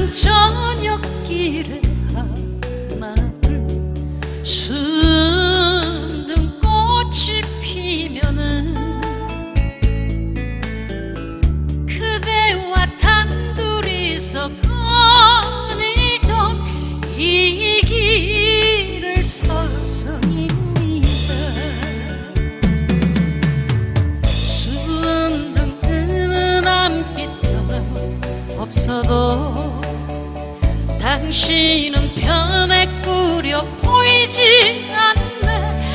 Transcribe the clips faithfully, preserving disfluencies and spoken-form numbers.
어스름 저녁길에 하나 둘 순둥꽃이 피면은 그대와 단둘이서 거닐던 이 길을 서성입니다. 순둥은 남빛 없어도 당신은 편에 꾸려 보이지 않네.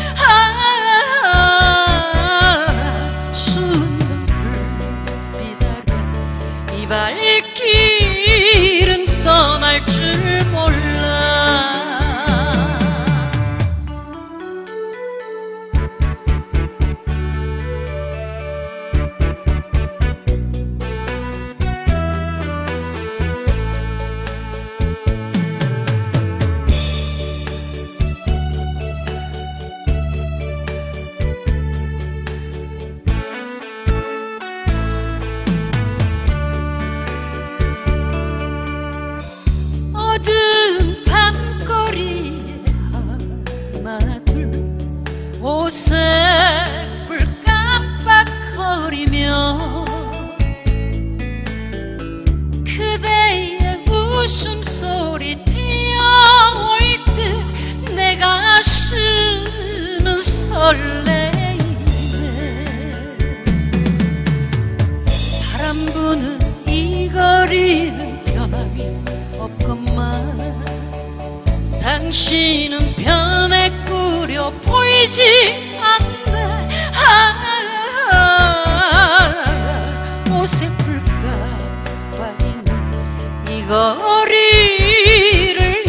아, 순둥불 비다려 이 발길은 떠날 줄 몰라. 어두운 밤거리에 하나 둘 오색 불 깜빡거리며 그대의 웃음소리 뛰어올 듯 내 가슴은 설레이네. 바람 부는 이 거리는 변함이 없건만 당신은 편에 꾸려 보이지 않네. 아, 오색 불가방이는 이 거리를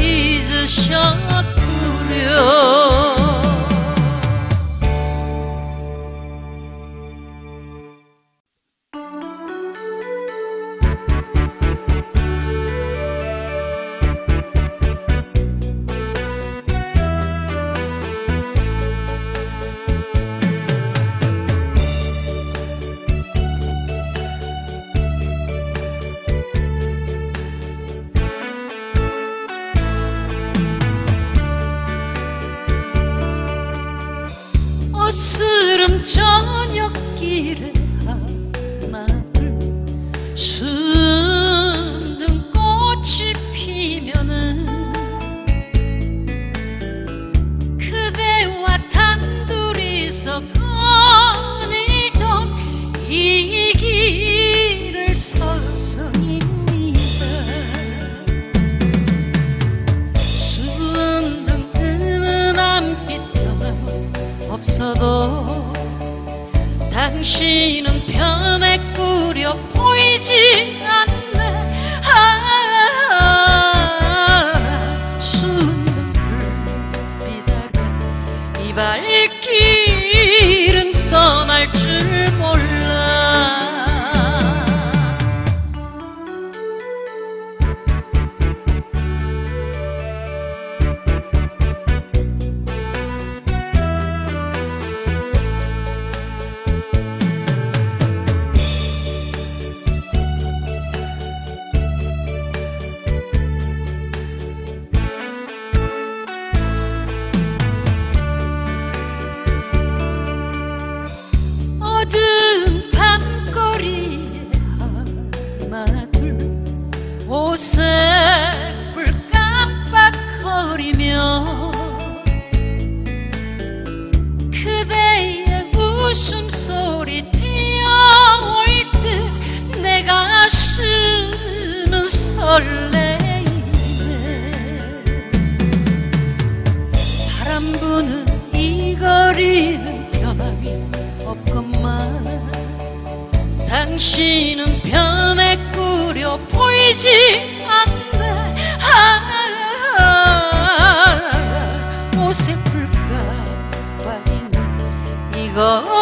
잊으셨구려. 어스름 저녁길에 하나 둘 순둥꽃이 피면은 그대와 단둘이서 거닐던 이 길을 서성입니다. 순둥은 남빛 없어도 당신은 편에 꾸려 보이지 않네. 아, 순둥불 비다려 이 발길은 떠날 줄 몰라. 어두운 밤거리에 하나 둘 오색 불 깜빡거리며 그대의 웃음소리 뛰어올 듯 내 가슴은 설레이네. 바람 부는 이 거리는 변함이 없건만 당신은 편에 꾸려 보이지 않네. 아, 오색 불가방이는 이거